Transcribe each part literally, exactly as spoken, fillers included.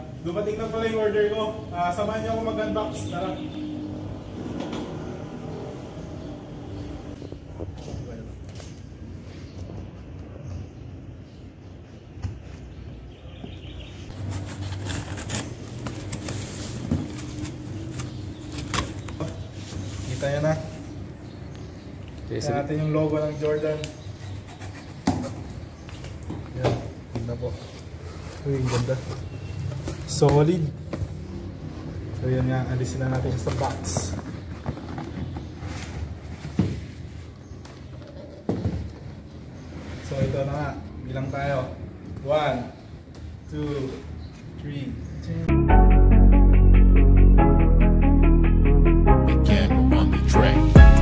dumating na pala yung order ko. Uh, samahan niyo ako mag-unbox. Tara. Kita nyo na. Okay, Kaya natin yung logo ng Jordan. Yan, tignan po. Uy, ang ganda. Solid. So yun nga, alisin na natin siya sa box. So ito na nga, bilang tayo. One, two, three. Again on the track.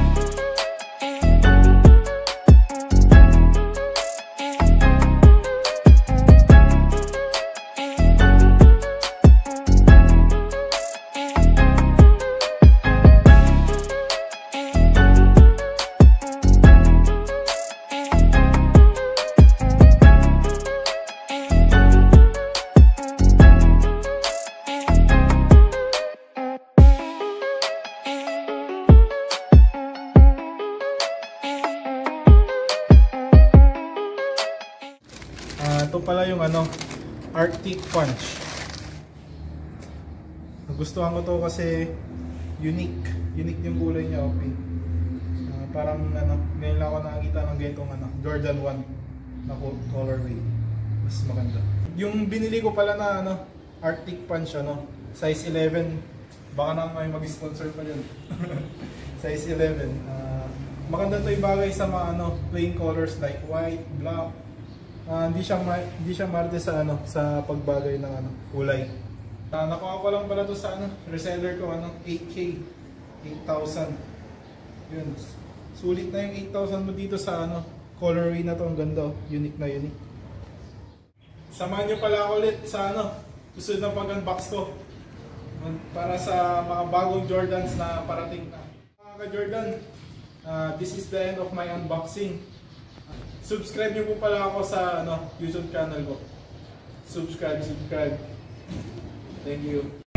Uh, ito pala yung ano, Arctic Punch. Nagustuhan ko to kasi unique. Unique yung kulay niya, O P. Uh, parang ano, ngayon lang ako nakakita ng ganitong ano, Jordan one na colorway. Mas maganda. Yung binili ko pala na ano, Arctic Punch ano, size eleven. Baka na may mag-sponsor pa dyan. Size eleven. Uh, maganda to ibagay sa mga ano, plain colors like white, black. Uh, hindi siya hindi siya marte sa ano sa pagbagay ng ano kulay. Uh, nakuha ko lang pala to sa ano reseller ko ano eight K, eight thousand. Yun. Sulit na yung eight thousand mo dito sa ano colorway na to, ang ganda, unique na unique. Samahan niyo pala ako ulit sa ano susunod na pag-unbox ko para sa mga bagong Jordans na parating na. Mga ka-Jordan, uh, this is the end of my unboxing. Subscribe niyo po pala ako sa ano, YouTube channel ko. Subscribe, subscribe. Thank you.